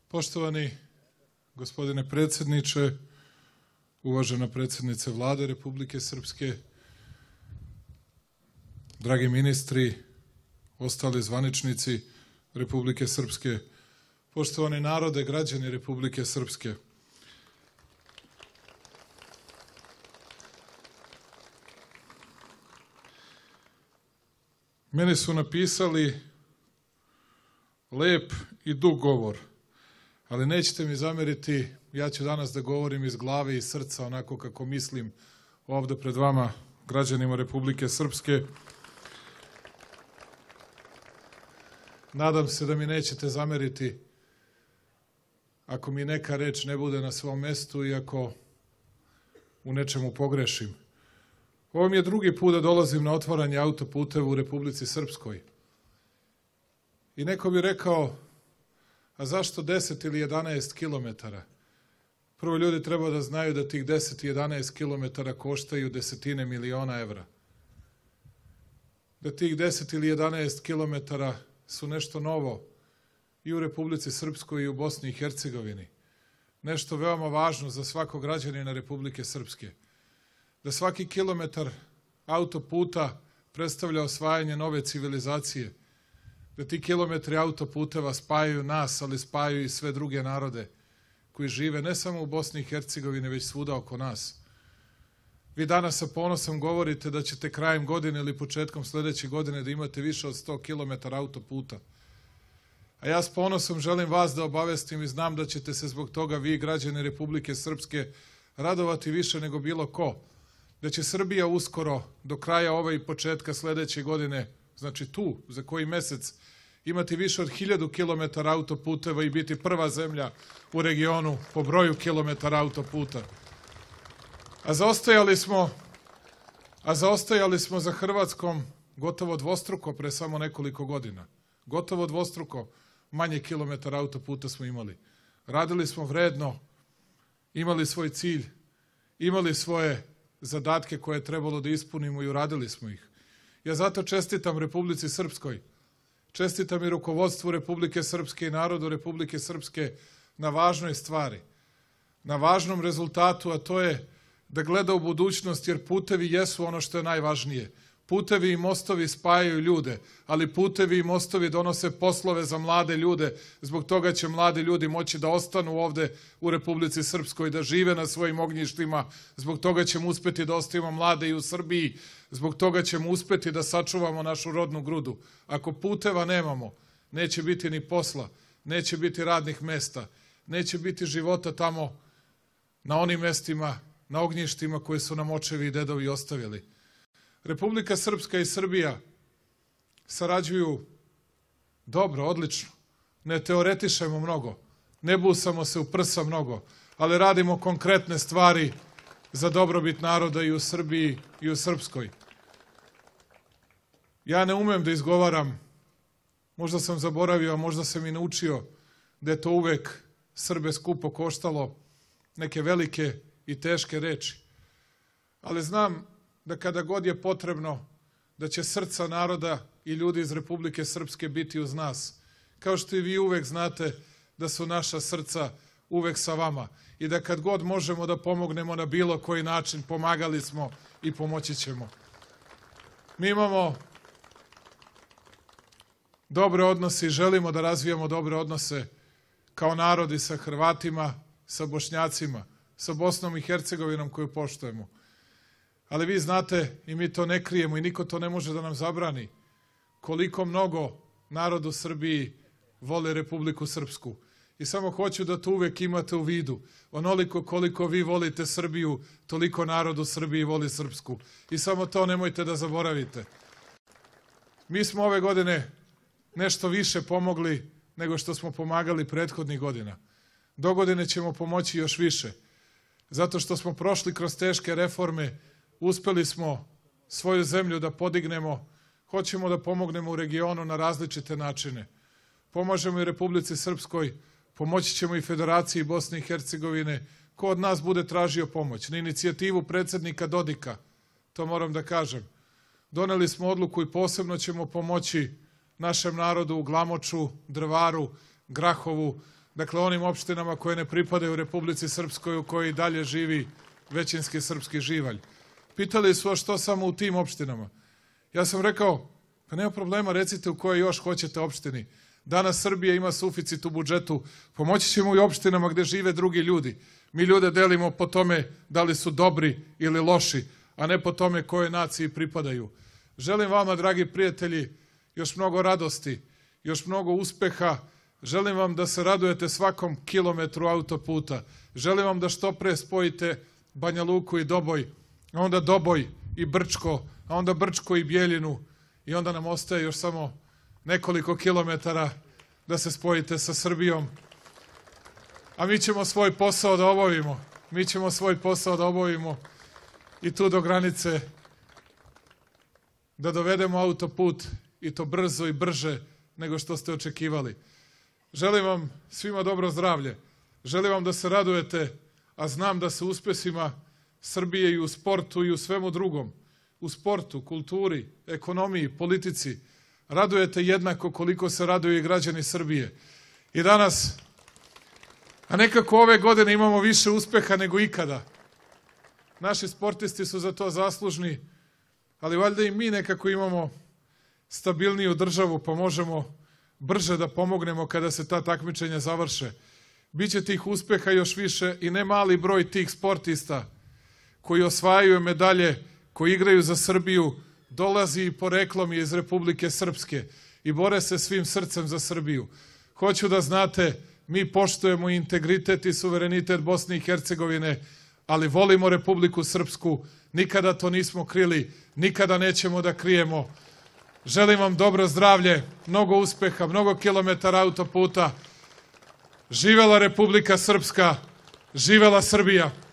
Poštovani gospodine predsjedniče, uvažena predsjednice Vlade Republike Srpske, dragi ministri, ostali zvaničnici Republike Srpske, poštovani narode, građani Republike Srpske. Meni su napisali lep i dug govor, ali nećete mi zameriti, ja ću danas da govorim iz glave i srca, onako kako mislim ovde pred vama, građanima Republike Srpske. Nadam se da mi nećete zameriti ako mi neka reč ne bude na svom mestu i ako u nečemu pogrešim. Ovo mi je drugi put da dolazim na otvaranje autoputeva u Republici Srpskoj. I neko bi rekao, a zašto 10 ili 11 kilometara? Prvo, ljudi treba da znaju da tih 10 i 11 kilometara koštaju desetine miliona evra. Da tih 10 ili 11 kilometara su nešto novo i u Republici Srpskoj i u Bosni i Hercegovini. Nešto veoma važno za svakog građanina Republike Srpske. Da svaki kilometar autoputa predstavlja osvajanje nove civilizacije. Da ti kilometri autoputeva spajaju nas, ali spajaju i sve druge narode koji žive ne samo u Bosni i Hercegovini, već svuda oko nas. Vi danas sa ponosom govorite da ćete krajem godine ili početkom sledeće godine da imate više od 100 km autoputa. A ja s ponosom želim vas da obavestim i znam da ćete se zbog toga vi, građani Republike Srpske, radovati više nego bilo ko. Da će Srbija uskoro, do kraja ove i početka sledeće godine, znači tu, za koji mesec, imati više od 1000 km autoputeva i biti prva zemlja u regionu po broju kilometara autoputa. A zaostajali smo za Hrvatskom gotovo dvostruko pre samo nekoliko godina. Gotovo dvostruko manje kilometara autoputa smo imali. Radili smo vredno, imali svoj cilj, imali svoje zadatke koje je trebalo da ispunimo i uradili smo ih. Ja zato čestitam Republici Srpskoj, čestitam i rukovodstvu Republike Srpske i narodu Republike Srpske na važnoj stvari, na važnom rezultatu, a to je da gleda u budućnost, jer putevi jesu ono što je najvažnije. Putevi i mostovi spajaju ljude, ali putevi i mostovi donose poslove za mlade ljude. Zbog toga će mladi ljudi moći da ostanu ovde u Republici Srpskoj, da žive na svojim ognjištima. Zbog toga ćemo uspeti da ostavimo mlade i u Srbiji. Zbog toga ćemo uspeti da sačuvamo našu rodnu grudu. Ako puteva nemamo, neće biti ni posla, neće biti radnih mesta, neće biti života tamo na onim mestima, na ognjištima koje su nam očevi i dedovi ostavili. Republika Srpska i Srbija sarađuju dobro, odlično. Ne teoretišemo mnogo, ne busamo se u prsa mnogo, ali radimo konkretne stvari za dobrobit naroda i u Srbiji i u Srpskoj. Ja ne umem da izgovaram, možda sam zaboravio, a možda sam i naučio da je to uvek Srbe skupo koštalo, neke velike i teške reči. Ali znam da kada god je potrebno, da će srca naroda i ljudi iz Republike Srpske biti uz nas. Kao što i vi uvek znate da su naša srca uvek sa vama i da kad god možemo da pomognemo na bilo koji način, pomagali smo i pomoći ćemo. Mi imamo dobre odnose i želimo da razvijamo dobre odnose kao narodi sa Hrvatima, sa Bošnjacima, sa Bosnom i Hercegovinom koju poštujemo. Ali vi znate, i mi to ne krijemo i niko to ne može da nam zabrani, koliko mnogo narod u Srbiji vole Republiku Srpsku. I samo hoću da to uvek imate u vidu. Onoliko koliko vi volite Srbiju, toliko narod u Srbiji voli Srpsku. I samo to nemojte da zaboravite. Mi smo ove godine nešto više pomogli nego što smo pomagali prethodnih godina. Dogodine ćemo pomoći još više. Zato što smo prošli kroz teške reforme, uspeli smo svoju zemlju da podignemo, hoćemo da pomognemo u regionu na različite načine. Pomažemo i Republici Srpskoj, pomoći ćemo i Federaciji Bosne i Hercegovine, ko od nas bude tražio pomoć. Na inicijativu predsjednika Dodika, to moram da kažem, doneli smo odluku i posebno ćemo pomoći našem narodu u Glamoču, Drvaru, Grahovu, dakle onim opštinama koje ne pripadaju Republici Srpskoj u kojoj dalje živi većinski srpski živalj. Pitali su, a što samo u tim opštinama? Ja sam rekao, pa nema problema, recite u kojoj još hoćete opštini. Danas Srbija ima suficit u budžetu, pomoći ćemo i opštinama gde žive drugi ljudi. Mi ljude delimo po tome da li su dobri ili loši, a ne po tome kojoj naciji pripadaju. Želim vama, dragi prijatelji, još mnogo radosti, još mnogo uspeha. Želim vam da se radujete svakom kilometru autoputa. Želim vam da što pre spojite Banja Luku i Doboj, a onda Doboj i Brčko, a onda Brčko i Bjeljinu, i onda nam ostaje još samo nekoliko kilometara da se spojite sa Srbijom. A mi ćemo svoj posao da obavimo. Mi ćemo svoj posao da obavimo i tu do granice da dovedemo autoput, i to brzo i brže nego što ste očekivali. Želim vam svima dobro zdravlje. Želim vam da se radujete, a znam da se uspesima Srbije i u sportu i u svemu drugom, u sportu, kulturi, ekonomiji, politici, radujete jednako koliko se raduju i građani Srbije. I danas, a nekako ove godine imamo više uspeha nego ikada. Naši sportisti su za to zaslužni, ali valjda i mi nekako imamo stabilniju državu, pa možemo brže da pomognemo kada se ta takmičenja završe. Biće tih uspeha još više i ne mali broj tih sportista koji osvajaju medalje, koji igraju za Srbiju, dolazi i poreklom iz Republike Srpske i bore se svim srcem za Srbiju. Hoću da znate, mi poštujemo integritet i suverenitet Bosne i Hercegovine, ali volimo Republiku Srpsku, nikada to nismo krili, nikada nećemo da krijemo. Želim vam dobro zdravlje, mnogo uspeha, mnogo kilometara autoputa. Živela Republika Srpska, živela Srbija.